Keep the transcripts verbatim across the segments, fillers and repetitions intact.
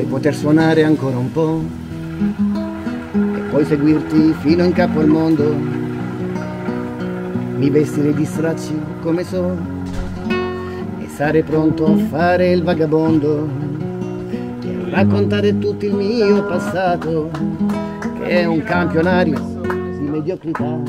poter suonare ancora un po' e poi seguirti fino in capo al mondo. Mi vestirei di stracci come so e sarei pronto a fare il vagabondo e a raccontare tutto il mio passato, che è un campionario di mediocrità,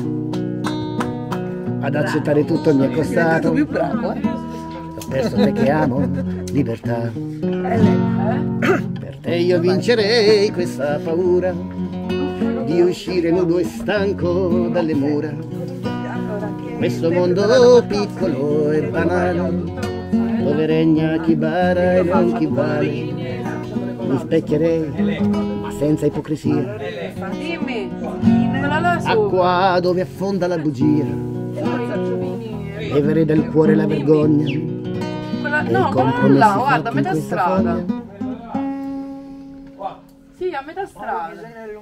ad accettare tutto il mio costato. Più bravo, eh? Ho perso te che amo, libertà. Per te io vincerei questa paura di uscire nudo e stanco dalle mura. Questo mondo piccolo e banale, dove regna chi bara e non chi vale. Mi specchierei, ma senza ipocrisia, Dimmi, quella là su. acqua dove affonda la bugia, bevere del cuore la vergogna. Quella, e i no, quella compromessi là, guarda, a fatti metà in questa strada. foglia. Sì, a metà strada.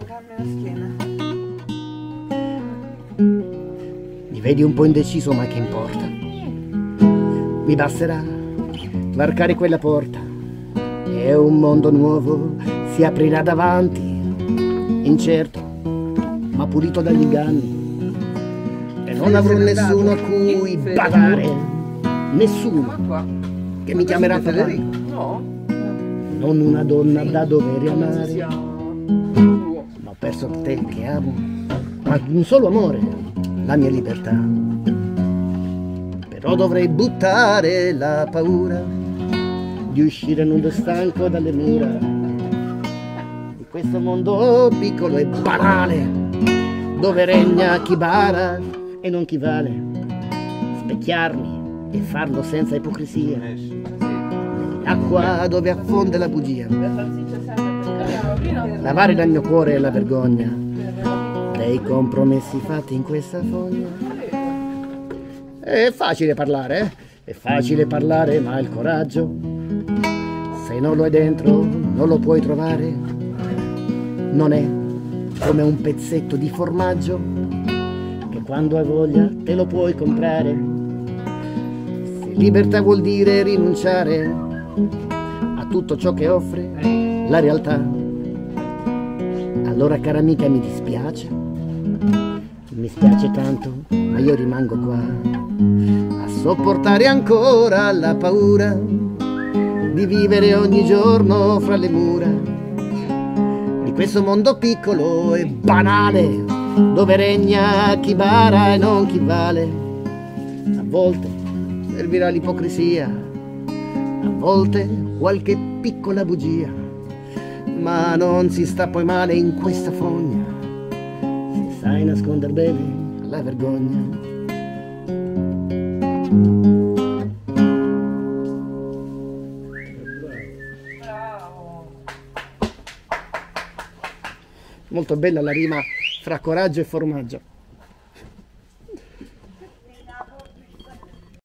Mi vedi un po' indeciso, ma che importa? Mi basterà varcare quella porta e un mondo nuovo si aprirà davanti, incerto ma pulito dagli inganni, e non avrò nessuno a cui badare, nessuno che mi chiamerà papà, No? non una donna da dover amare, ma ho perso te che amo, ma un solo amore, la mia libertà. Però dovrei buttare la paura di uscire nudo e stanco dalle mura di questo mondo piccolo e banale, dove regna chi bara e non chi vale. Specchiarmi e farlo senza ipocrisia, acqua dove affonda la bugia, lavare dal mio cuore la vergogna dei compromessi fatti in questa foglia. È facile parlare, eh? È facile parlare, ma il coraggio, se non lo hai dentro, non lo puoi trovare. Non è come un pezzetto di formaggio che quando hai voglia te lo puoi comprare. Se libertà vuol dire rinunciare a tutto ciò che offre la realtà, allora cara amica mi dispiace, mi spiace tanto, ma io rimango qua a sopportare ancora la paura di vivere ogni giorno fra le mura di questo mondo piccolo e banale, dove regna chi bara e non chi vale. A volte servirà l'ipocrisia, a volte qualche piccola bugia, ma non si sta poi male in questa fogna se sai nasconder bene la vergogna. Molto bella la rima fra coraggio e formaggio.